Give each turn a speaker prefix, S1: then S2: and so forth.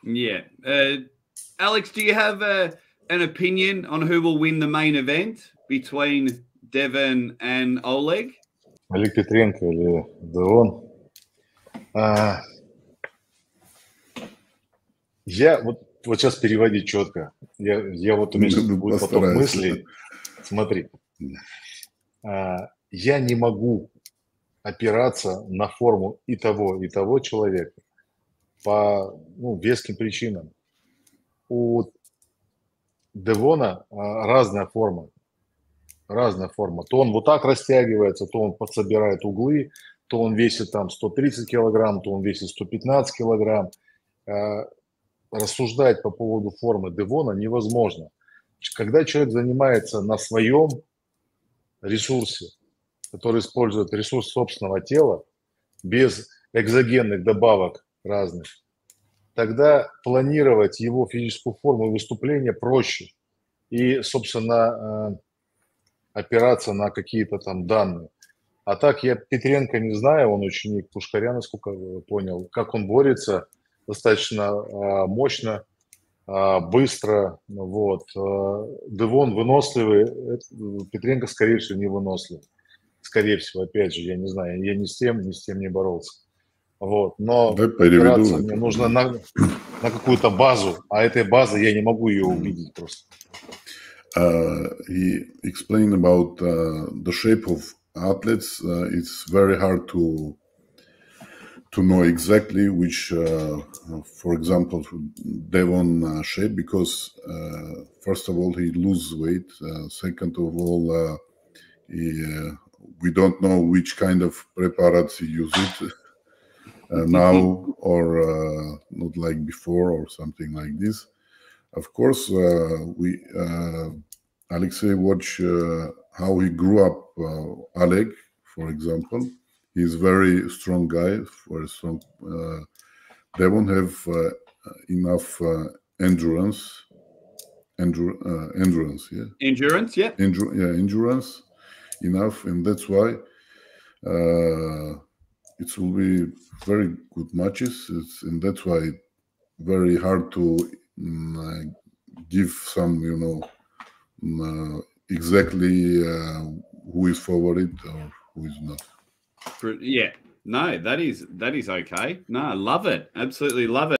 S1: Yeah. Alex, do you have an opinion on who will win the main event between Devon and Oleg?
S2: Олег Петренко или Девон? Я вот сейчас переводить четко. Я вот у меня сейчас будет поток мыслей. Смотри. Я не могу опираться на форму и того человека по веским причинам. У Девона разная форма. То он вот так растягивается, то он подсобирает углы, то он весит там 130 килограмм, то он весит 115 килограмм. Рассуждать по поводу формы Девона невозможно. Когда человек занимается на своем ресурсе, который использует ресурс собственного тела, без экзогенных добавок разных, тогда планировать его физическую форму и выступление проще. И, собственно, опираться на какие-то там данные. А так я Петренко не знаю, он ученик Пушкаря, насколько я понял, как он борется достаточно мощно, быстро. Вот. Девон выносливый, Петренко, скорее всего, не выносливый. Скорее всего, опять же, я не знаю, я ни с тем не боролся. Вот. Но опираться мне нужно на какую-то базу, а этой базы я не могу ее увидеть просто.
S3: He explained about the shape of athletes. It's very hard to know exactly which, for example, Devon shape, because first of all he loses weight. Second of all, we don't know which kind of preparates he uses now or not like before or something like this. Of course, Alexei watch how he grew up. Oleg, for example, he's very strong guy. Very strong. Devon have enough endurance. Endurance, yeah.
S1: Endurance, yeah.
S3: Endurance enough, and that's why it will be very good matches. And that's why very hard to give some, exactly who is favorite or who is not.
S1: Yeah, no, that is okay. No, I love it. Absolutely love it.